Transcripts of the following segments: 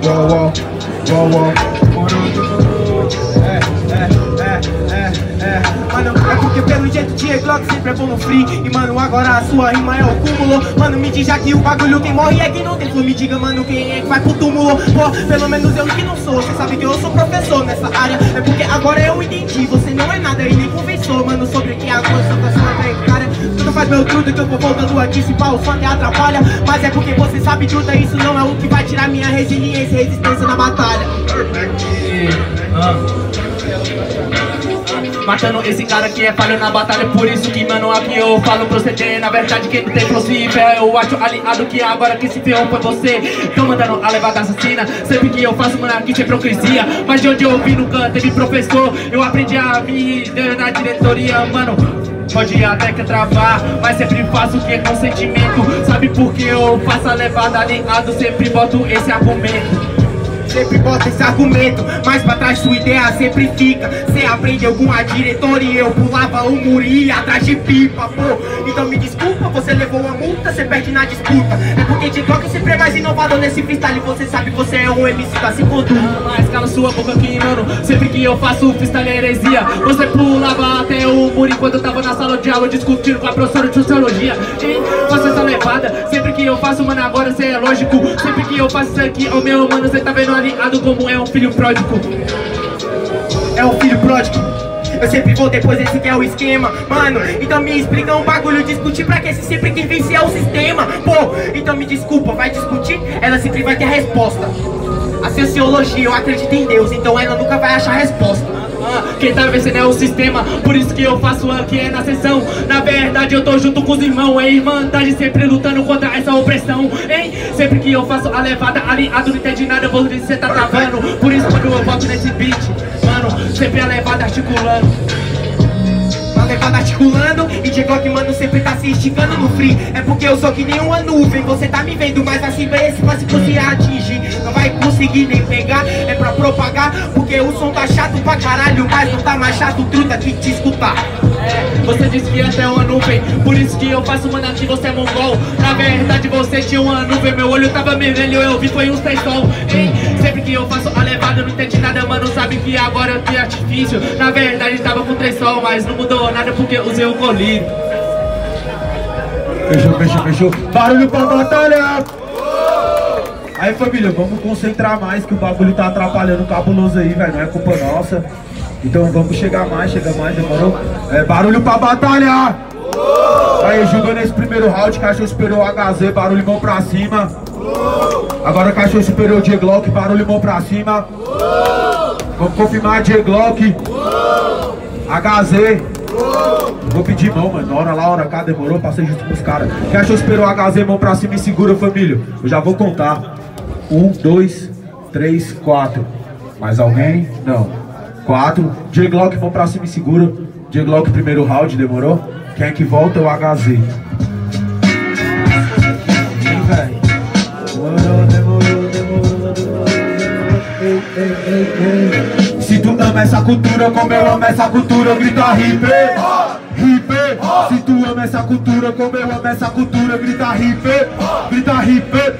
Mano, é porque pelo jeito de Glock sempre é bom no free. E mano, agora a sua rima é o cúmulo. Mano, me diz já que o bagulho quem morre é que não tem flu. Me diga, mano, quem é que vai pro túmulo. Pô, pelo menos eu que não sou. Você sabe que eu sou professor nessa área. É porque agora eu entendi. Você não é nada e nem conversou, mano, sobre que a coisa da sua precária. Tu não faz meu trudo que eu vou voltando aqui. Se pá, o som até atrapalha. Mas é porque você sabe tudo, isso não é o que vai tirar minha resiliência e resistência na batalha. Matando esse cara que é falho na batalha. Por isso que, mano, aqui eu falo proceder. Na verdade, quem não tem possível, eu acho aliado que agora que se ferrou foi você. Tô mandando a levada assassina. Sempre que eu faço, mano, aqui sem hipocrisia. Mas de onde eu vi nunca teve professor. Eu aprendi a vida na diretoria, mano. Pode até que travar, mas sempre faço o que é com sentimento. Sabe por que eu faço a levada alinhado? Sempre boto esse argumento. Sempre bota esse argumento, mas pra trás sua ideia sempre fica. Cê aprendeu com a diretoria, eu pulava o muro e ia atrás de pipa, pô. Então me desculpa, você levou uma multa, cê perde na disputa. É porque de Glock sempre é mais inovador nesse freestyle. Você sabe que você é um MC da se conduz. Mas cala sua boca aqui, mano. Sempre que eu faço freestyle é heresia. Você pulava até o muro enquanto eu tava na sala de aula discutindo com a professora de sociologia. E faço essa levada, sempre que eu faço, mano, agora cê é lógico. Sempre que eu faço isso aqui, ô meu mano, cê tá vendo aliado como é um filho pródigo. É um filho pródigo. Eu sempre vou depois, esse que é o esquema. Mano, então me explica um bagulho. Discutir pra que se sempre quem vence é o sistema. Pô, então me desculpa, vai discutir? Ela sempre vai ter a resposta. A sociologia, eu acredito em Deus, então ela nunca vai achar a resposta. Quem tá vencendo é o sistema, por isso que eu faço aqui é na sessão. Na verdade eu tô junto com os irmãos, é irmandade sempre lutando contra essa opressão, hein? Sempre que eu faço a levada, aliado não entende nada, vou dizer cê tá travando. Por isso quando eu volto nesse beat, mano, sempre a levada articulando. A levada articulando e de Glock, mano, sempre tá se esticando no free. É porque eu sou que nem uma nuvem, você tá me vendo, mas assim vê se você atingir. Não vai conseguir nem pegar, é pra propagar. Porque o som tá chato pra caralho, mas não tá mais chato, truta, que te escutar. Você disse que essa é uma nuvem, por isso que eu faço, mano, aqui você é mongol. Na verdade você tinha uma nuvem, meu olho tava vermelho, eu vi foi um sol, hein? Sempre que eu faço a levada, eu não entendi nada, mano, sabe que agora eu tenho artifício. Na verdade tava com 3 sol, mas não mudou nada porque usei o colírio. Fechou. Barulho pra batalha! Aí família, vamos concentrar mais que o bagulho tá atrapalhando o cabuloso aí, velho, não é culpa nossa. Então vamos chegar mais, demorou? Barulho pra batalha! Aí, jogando esse primeiro round, cachorro superou o HZ, barulho mão pra cima. Agora cachorro superou o J-Glock, barulho mão pra cima. Vamos confirmar J-Glock, HZ. Vou pedir mão, mano, hora cá, demorou? Passei junto com os caras. Cachorro superou o HZ, mão pra cima e segura, família. Eu já vou contar. 1, 2, 3, 4. Mais alguém? Não. 4, J-Glock, mão pra cima e segura. J-Glock, primeiro round, demorou? Quem é que volta é o HZ. Se tu ama essa cultura como eu amo essa cultura, grita hip, hip. Se tu ama essa cultura como eu amo essa cultura, grita hip, grita hip.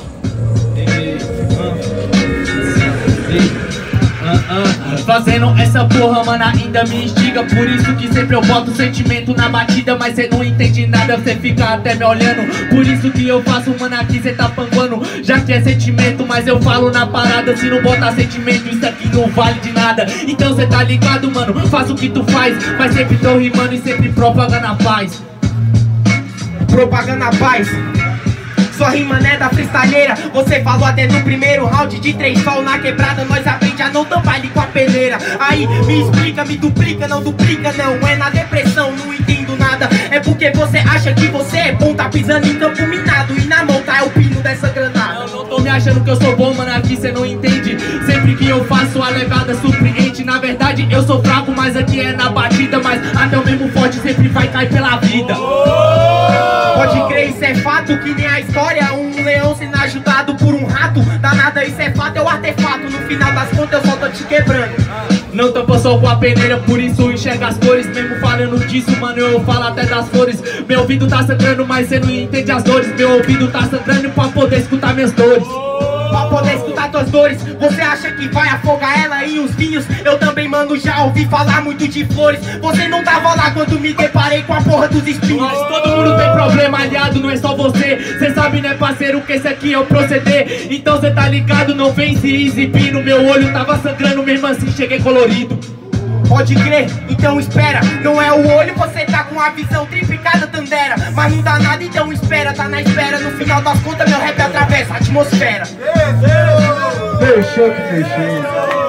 Fazendo essa porra, mano, ainda me instiga. Por isso que sempre eu boto sentimento na batida. Mas cê não entende nada, cê fica até me olhando. Por isso que eu faço, mano, aqui cê tá panguando. Já que é sentimento, mas eu falo na parada. Se não botar sentimento, isso aqui não vale de nada. Então cê tá ligado, mano, faço o que tu faz. Mas sempre tô rimando e sempre propagando a paz. Propagando a paz. Sua rima né da freestyleira. Você falou até no primeiro round de 3 sol na quebrada. Nós aprende a não tampar ali com a peneira. Aí me explica, me duplica, não duplica não. É na depressão, não entendo nada. É porque você acha que você é bom, tá pisando em campo minado. E na mão tá é o pino dessa granada. Eu não tô me achando que eu sou bom, mano, aqui cê não entende. Sempre que eu faço a levada surpreende. Na verdade eu sou fraco, mas aqui é na batida. Mas até o mesmo forte sempre vai cair pela vida. Pode crer, isso é fato, que nem a história. Um leão sendo ajudado por um rato. Danada, isso é fato, é o artefato. No final das contas eu só tô te quebrando. Não tampa só com a peneira, por isso enxerga as cores. Mesmo falando disso, mano, eu falo até das flores. Meu ouvido tá sangrando, mas cê não entende as dores. Meu ouvido tá sangrando pra poder escutar minhas dores. Pra poder escutar contar tuas dores. Você acha que vai afogar ela em uns vinhos? Eu também, mano, já ouvi falar muito de flores. Você não tava lá quando me deparei com a porra dos espinhos. Mas todo mundo tem problema, aliado, não é só você. Cê sabe, né, parceiro, que esse aqui é o proceder. Então cê tá ligado, não vem se exibir. No meu olho tava sangrando, mesmo assim cheguei colorido. Pode crer, então espera. Não é o olho, você tá com a visão triplicada, Tandera. Mas não dá nada, então espera, tá na espera. No final das contas, meu rap atravessa a atmosfera. Fechou que fechou.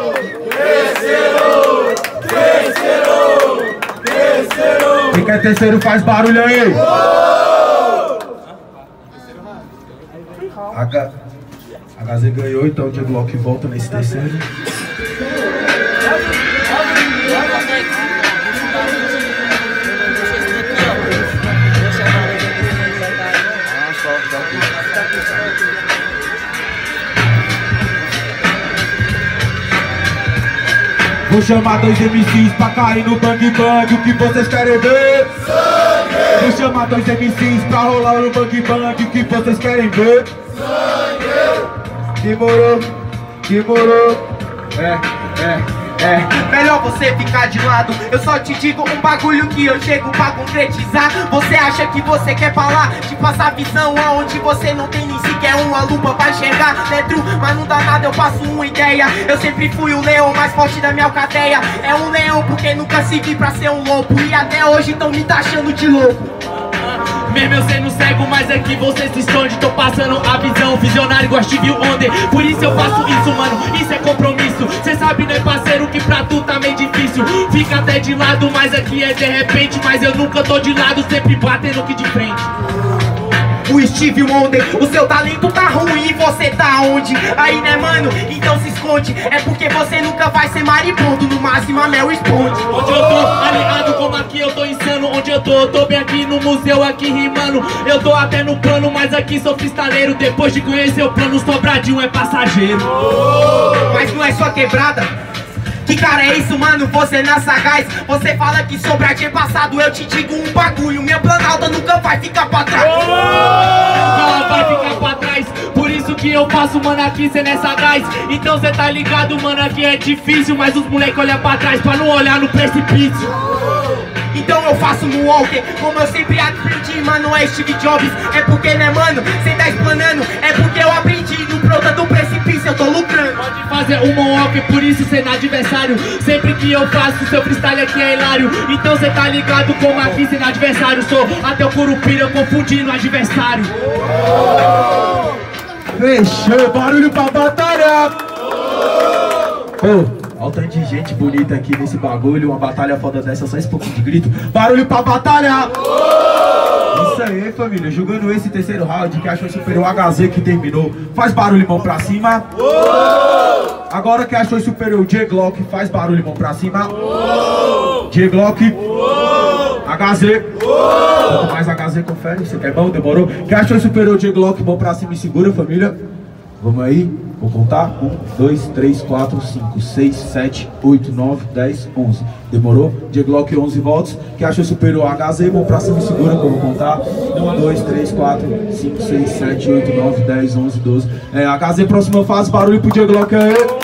Quem quer terceiro faz barulho aí. A HZ ganhou, então o J-Glock volta nesse terceiro. Vou chamar dois MCs pra cair no bang bang. O que vocês querem ver? Sangue! Vou chamar dois MCs pra rolar no bang bang. O que vocês querem ver? Sangue! Demorou. Melhor você ficar de lado. Eu só te digo um bagulho que eu chego pra concretizar. Você acha que você quer falar, te passar visão aonde você não tem nem sequer uma lupa pra enxergar dentro, mas não dá nada, eu passo uma ideia. Eu sempre fui o leão mais forte da minha alcateia. É um leão porque nunca servi pra ser um lobo. E até hoje tão me taxando de louco. Mesmo eu sendo cego, mas aqui você se esconde. Tô passando a visão, visionário igual Stevie Wonder. Por isso eu faço isso, mano, isso é compromisso. Cê sabe, né, parceiro, que pra tu tá meio difícil. Fica até de lado, mas aqui é de repente. Mas eu nunca tô de lado, sempre batendo que de frente. O Stevie Wonder, o seu talento tá ruim e você tá onde? Aí, né, mano? Então se esconde. É porque você nunca vai ser maripondo, no máximo a Mel esconde. Onde eu tô, aliado como aqui eu tô insano. Onde eu tô bem aqui no museu, aqui rimando. Eu tô até no plano, mas aqui sou freestaleiro. Depois de conhecer o plano, Sobradinho é passageiro. Mas não é só quebrada. Que cara é isso, mano? Você na sagaz. Você fala que Sobradinho é passado. Eu te digo um bagulho, minha Planalta nunca vai ficar pra trás. Nunca vai ficar pra trás. Por isso que eu faço, mano, aqui cê não é sagaz. Então cê tá ligado, mano, aqui é difícil. Mas os moleques olham pra trás pra não olhar no precipício. Então eu faço no Walker, como eu sempre aprendi, mano, é Steve Jobs. É porque, né, mano, cê tá explanando. É porque eu aprendi no Pronta do Precipício, eu tô lucrando. Pode fazer um moonwalk, por isso cê não é adversário. Sempre que eu faço, seu freestyle aqui é hilário. Então cê tá ligado como aqui cê não é adversário. Sou até o Curupira confundindo o adversário. Fechou, barulho pra batalha. Olha o tanto de gente bonita aqui nesse bagulho. Uma batalha foda dessa, só esse pouquinho de grito. Barulho pra batalha! Isso aí, família. Jogando esse terceiro round que achou superior o HZ que terminou. Faz barulho, mão pra cima. Agora que achou superior o J-Glock, faz barulho, mão pra cima. J-Glock. HZ. Mais HZ, confere. Você quer bom? Demorou? Que achou superior o J-Glock, mão pra cima e segura, família. Vamos aí. Vou contar? 1, 2, 3, 4, 5, 6, 7, 8, 9, 10, 11. Demorou? J-Glock 11 volts. Que achou superior a HZ, mão pra cima e segura, que eu vou contar. 1, 2, 3, 4, 5, 6, 7, 8, 9, 10, 11, 12. HZ, próxima fase, barulho pro J-Glock aí.